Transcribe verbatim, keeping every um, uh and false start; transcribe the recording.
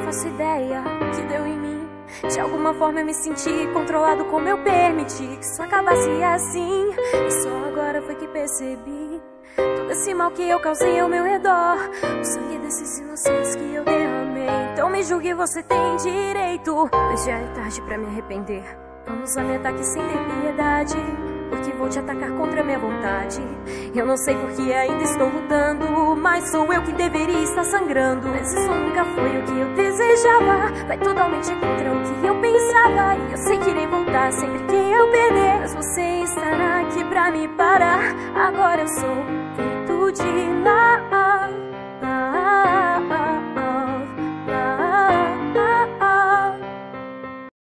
faço ideia o que deu em mim. De alguma forma eu me senti controlado, como eu permiti que isso acabasse assim. E só agora foi que percebi todo esse mal que eu causei ao meu redor, o sangue desses inocentes que eu derramei. Então me julgue, você tem direito, mas já é tarde pra me arrepender. Vamos lá, me ataque sem ter piedade, porque vou te atacar contra a minha vontade. Eu não sei porque ainda estou lutando, mas sou eu que deveria estar sangrando. Mas isso nunca foi o que eu desejava, vai totalmente contra o que eu pensava. E eu sei que irei voltar sempre que eu perder, mas você estará aqui pra me parar. Agora eu sou feito de nada.